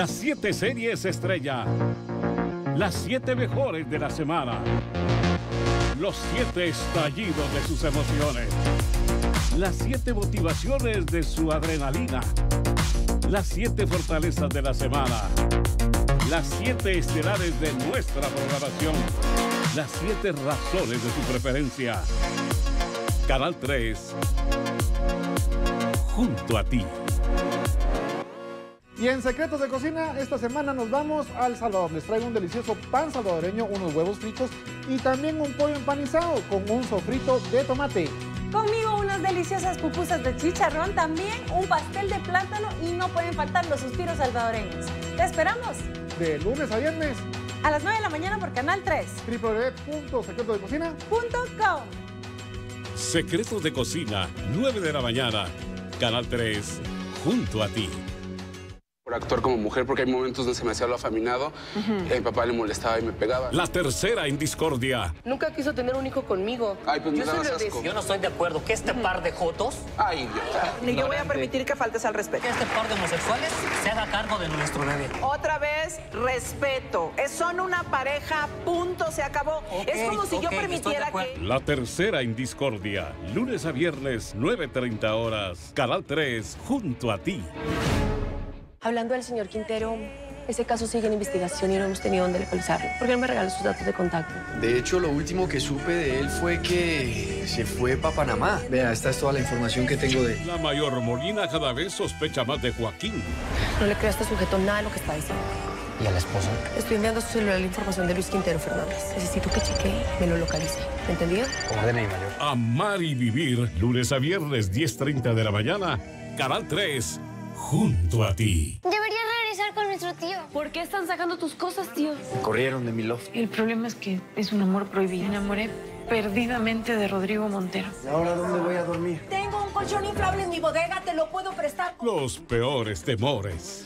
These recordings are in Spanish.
Las 7 series estrella. Las 7 mejores de la semana. Los 7 estallidos de sus emociones. Las 7 motivaciones de su adrenalina. Las 7 fortalezas de la semana. Las 7 estelares de nuestra programación. Las 7 razones de su preferencia. Canal 3. Junto a ti. Y en Secretos de Cocina, esta semana nos vamos a El Salvador. Les traigo un delicioso pan salvadoreño, unos huevos fritos y también un pollo empanizado con un sofrito de tomate. Conmigo unas deliciosas pupusas de chicharrón, también un pastel de plátano y no pueden faltar los suspiros salvadoreños. ¡Te esperamos! De lunes a viernes. A las 9 de la mañana por Canal 3. www.secretosdecocina.com. Secretos de Cocina, 9 de la mañana. Canal 3, junto a ti. Por actuar como mujer, porque hay momentos donde se me hacía lo afeminado, y a mi papá le molestaba y me pegaba. La tercera en discordia. Nunca quiso tener un hijo conmigo. Ay, pues me dabas asco. Yo no estoy de acuerdo que este par de jotos... Ay, idiota. Ni yo voy a permitir que faltes al respeto. Que este par de homosexuales se haga cargo de nuestro bebé. Otra vez, respeto. Son una pareja, punto, se acabó. Es como si yo permitiera que... La tercera en discordia, lunes a viernes, 9:30 horas. Canal 3, junto a ti. Hablando del señor Quintero, ese caso sigue en investigación y no hemos tenido dónde localizarlo. ¿Por qué no me regaló sus datos de contacto? De hecho, lo último que supe de él fue que se fue para Panamá. Vea, esta es toda la información que tengo de él. La mayor Molina cada vez sospecha más de Joaquín. No le creo a este sujeto nada de lo que está diciendo. ¿Y a la esposa? Estoy enviando a su celular la información de Luis Quintero Fernández. Necesito que chequee y me lo localice. ¿Me entendido? Ordene, mayor. Amar y vivir, lunes a viernes, 10:30 de la mañana. Canal 3, junto a ti. Deberías regresar con nuestro tío. ¿Por qué están sacando tus cosas, tío? Me corrieron de mi loft. El problema es que es un amor prohibido. Me enamoré perdidamente de Rodrigo Montero. ¿Y ahora dónde voy a dormir? Tengo un colchón inflable en mi bodega, te lo puedo prestar. Los peores temores.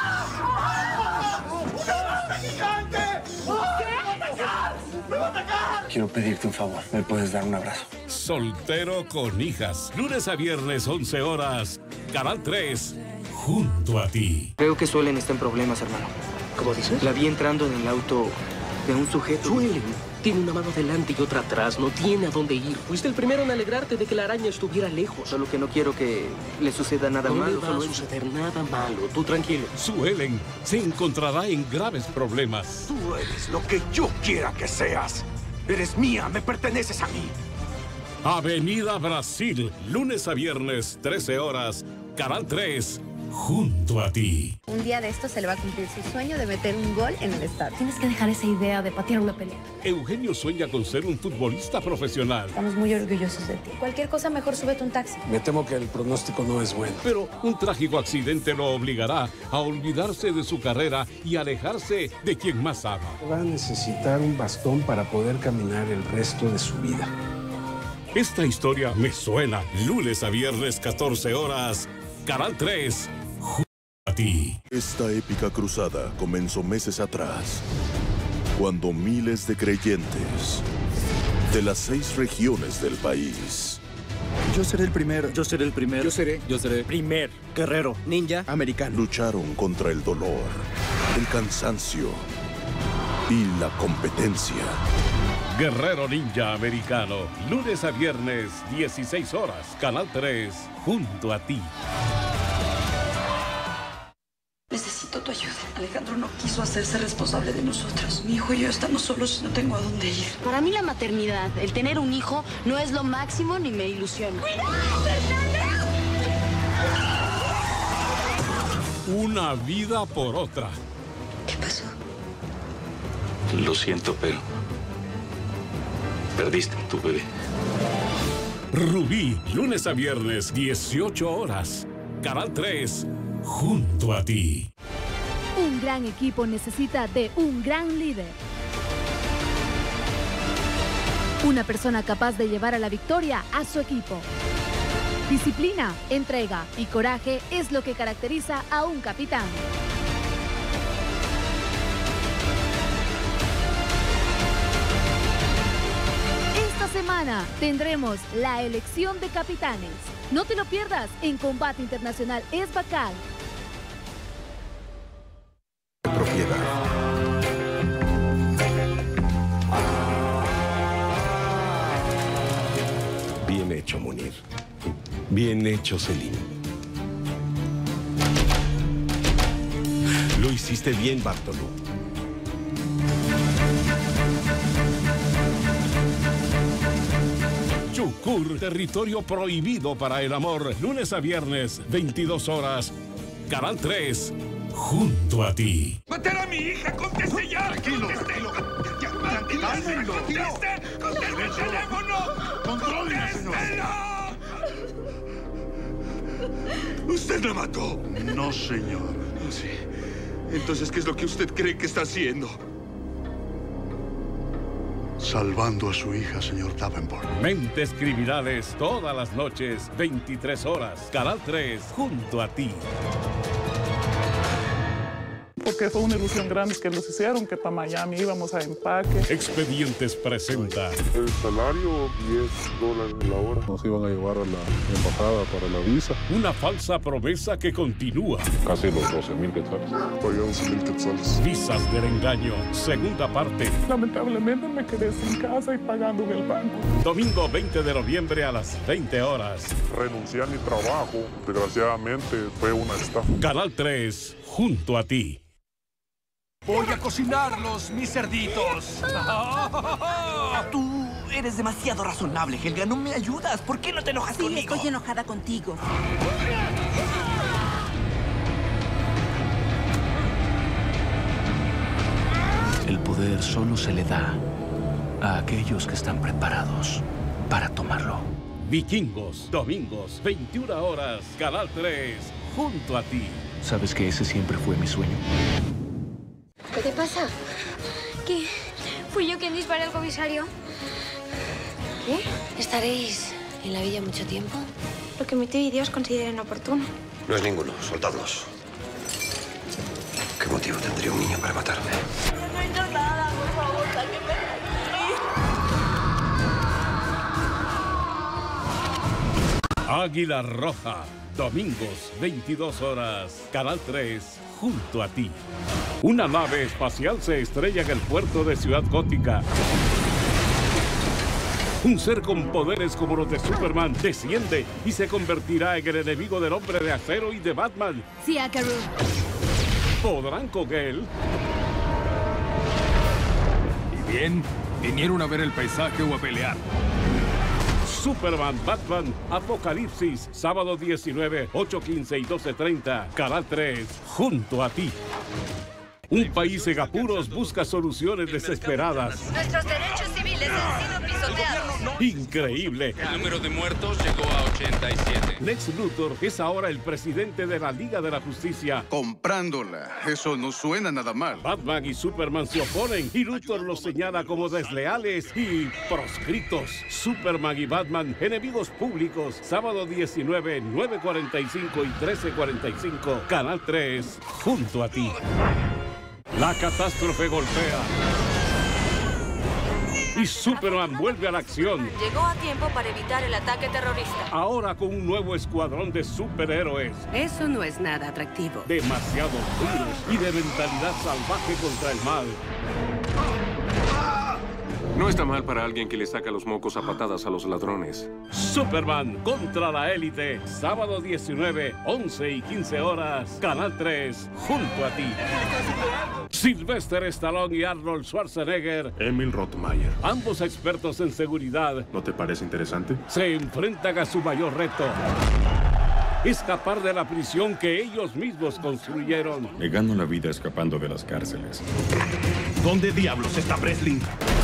Quiero pedirte un favor. ¿Me puedes dar un abrazo? Soltero con hijas, lunes a viernes, 11 horas. Canal 3, junto a ti. Creo que Suelen está en problemas, hermano. ¿Cómo dices? La vi entrando en el auto de un sujeto. Suelen. Tiene una mano adelante y otra atrás. No tiene a dónde ir. Fuiste el primero en alegrarte de que la araña estuviera lejos. Solo que no quiero que le suceda nada No malo. le va a suceder nada malo. Tú tranquilo. Suelen se encontrará en graves problemas. Tú eres lo que yo quiera que seas. Eres mía, me perteneces a mí. Avenida Brasil, lunes a viernes, 13 horas. Canal 3, junto a ti. Un día de esto se le va a cumplir su sueño de meter un gol en el estadio. Tienes que dejar esa idea de patear una pelea. Eugenio sueña con ser un futbolista profesional. Estamos muy orgullosos de ti. Cualquier cosa, mejor súbete un taxi. Me temo que el pronóstico no es bueno. Pero un trágico accidente lo obligará a olvidarse de su carrera y alejarse de quien más ama. Va a necesitar un bastón para poder caminar el resto de su vida. Esta historia me suena. Lunes a viernes, 14 horas. Canal 3, junto a ti. Esta épica cruzada comenzó meses atrás, cuando miles de creyentes de las 6 regiones del país. Yo seré el primero. Yo seré el primero. Yo seré Primer guerrero ninja americano. Lucharon contra el dolor, el cansancio y la competencia. Guerrero Ninja Americano, lunes a viernes, 16 horas. Canal 3, junto a ti. Necesito tu ayuda. Alejandro no quiso hacerse responsable de nosotros. Mi hijo y yo estamos solos y no tengo a dónde ir. Para mí la maternidad, el tener un hijo, no es lo máximo ni me ilusiona. Una vida por otra. ¿Qué pasó? Lo siento, pero perdiste tu bebé. Rubí, lunes a viernes, 18 horas. Canal 3, junto a ti. Un gran equipo necesita de un gran líder. Una persona capaz de llevar a la victoria a su equipo. Disciplina, entrega y coraje es lo que caracteriza a un capitán. Esta semana tendremos la elección de capitanes. No te lo pierdas en Combate Internacional Esbacal. Bien hecho, Selim. Lo hiciste bien, Bartolo. Chukur, territorio prohibido para el amor. Lunes a viernes, 22 horas. Canal 3, junto a ti. ¡Matar a mi hija! ¡Conteste ya! ¡Tranquilo! ¡Conteste! ¡Conteste el teléfono! ¡Contrólelo! ¿Usted la mató? No, señor. Sí. Entonces, ¿qué es lo que usted cree que está haciendo? Salvando a su hija, señor Davenport. Mentes Criminales, todas las noches, 23 horas. Canal 3, junto a ti. Porque fue una ilusión grande que nos hicieron, que para Miami íbamos a empaque. Expedientes presenta. El salario, $10 la hora. Nos iban a llevar a la embajada para la visa. Una falsa promesa que continúa. Casi los 12,000 quetzales. Pagué 11,000 quetzales. Visas del engaño, segunda parte. Lamentablemente me quedé sin casa y pagando en el banco. Domingo 20 de noviembre a las 20 horas. Renuncié a mi trabajo. Desgraciadamente fue una estafa. Canal 3, junto a ti. Voy a cocinarlos, mis cerditos. Tú eres demasiado razonable, Helga. No me ayudas. ¿Por qué no te enojas conmigo? Estoy enojada contigo. El poder solo se le da a aquellos que están preparados para tomarlo. Vikingos, domingos, 21 horas. Canal 3, junto a ti. ¿Sabes que ese siempre fue mi sueño? ¿Qué te pasa? ¿Qué? ¿Fui yo quien disparé al comisario? ¿Qué? ¿Estaréis en la villa mucho tiempo? Lo que mi tío y Dios consideren oportuno. No es ninguno, soltadlos. ¿Qué motivo tendría un niño para matarme? No he hecho nada, por favor, sáquenme de aquí. Águila Roja, domingos, 22 horas. Canal 3, junto a ti. Una nave espacial se estrella en el puerto de Ciudad Gótica. Un ser con poderes como los de Superman desciende y se convertirá en el enemigo del Hombre de Acero y de Batman. Sí, Akaru. ¿Podrán con él? ¿Y bien? ¿Vinieron a ver el paisaje o a pelear? Superman, Batman, Apocalipsis, sábado 19, 8:15 y 12:30, Canal 3, junto a ti. Un país en apuros busca soluciones desesperadas. Nuestros derechos civiles han sido pisoteados. Increíble. El número de muertos llegó a 87. Lex Luthor es ahora el presidente de la Liga de la Justicia. Comprándola. Eso no suena nada mal. Batman y Superman se oponen y Luthor los señala como desleales y proscritos. Superman y Batman, enemigos públicos. Sábado 19, 9:45 y 13:45. Canal 3, junto a ti. La catástrofe golpea. Y Superman vuelve a la acción. Llegó a tiempo para evitar el ataque terrorista. Ahora con un nuevo escuadrón de superhéroes. Eso no es nada atractivo. Demasiado duros y de mentalidad salvaje contra el mal. No está mal para alguien que le saca los mocos a patadas a los ladrones. Superman contra la élite. Sábado 19, 11 y 15 horas. Canal 3, junto a ti. Sylvester Stallone y Arnold Schwarzenegger. Emil Rottmeier. Ambos expertos en seguridad. ¿No te parece interesante? Se enfrentan a su mayor reto. Escapar de la prisión que ellos mismos construyeron. Me gano la vida escapando de las cárceles. ¿Dónde diablos está Breslin?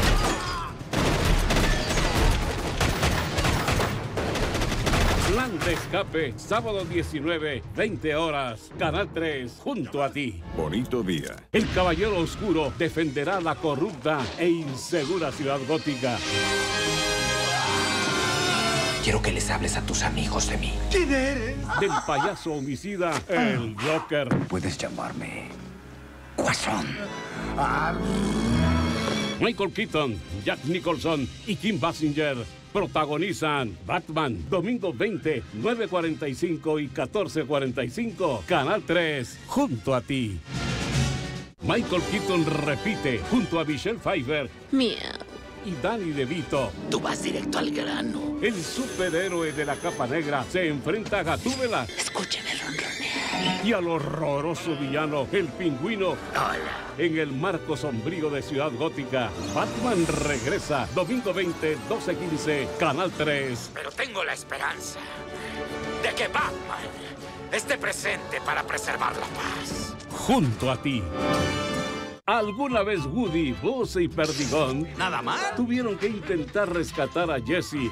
Plan de escape, sábado 19, 20 horas, Canal 3, junto a ti. Bonito día. El Caballero Oscuro defenderá la corrupta e insegura Ciudad Gótica. Quiero que les hables a tus amigos de mí. ¿Quién eres? Del payaso homicida, el Joker. Puedes llamarme Guasón. Michael Keaton, Jack Nicholson y Kim Basinger protagonizan Batman, domingo 20, 9:45 y 14:45, Canal 3, junto a ti. Michael Keaton repite junto a Michelle Pfeiffer. Miau. y Danny DeVito. Tú vas directo al grano. El superhéroe de la capa negra se enfrenta a Gatúbela. Escúchame ronronear. Y al horroroso villano, el Pingüino. Hola. En el marco sombrío de Ciudad Gótica, Batman regresa. Domingo 20, 12:15, Canal 3. Pero tengo la esperanza de que Batman esté presente para preservar la paz. Junto a ti. ¿Alguna vez Woody, Buzz y Perdigón ¿Nada mal? tuvieron que intentar rescatar a Jessie?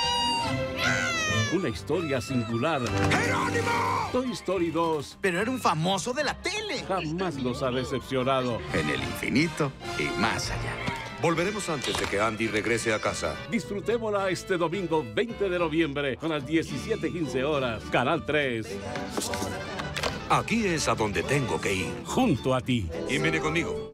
Una historia singular. ¡Jerónimo! Toy Story 2 Pero era un famoso de la tele. jamás los ha decepcionado. En el infinito y más allá. Volveremos antes de que Andy regrese a casa. Disfrutémosla este domingo 20 de noviembre a las 17:15 horas. Canal 3. Aquí es a donde tengo que ir. Junto a ti. ¿Quién viene conmigo?